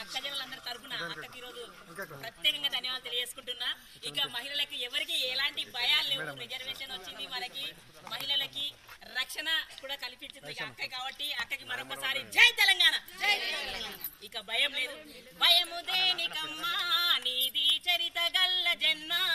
అక్కజనులందరి తరఫున అక్కకి ఈరోజు ప్రత్యేకంగా ధన్యవాదాలు తెలియజేసుకుంటున్నా. ఇక మహిళలకు ఎవరికి ఎలాంటి భయాలు లేవు, రిజర్వేషన్ వచ్చింది మనకి, మహిళలకి రక్షణ కూడా కల్పించింది అక్క కాబట్టి అక్కకి మరొకసారి జై తెలంగాణ. ఇక భయం లేదు, భయము దేనికమ్మా నీది చరిత గల్ల జన్మ.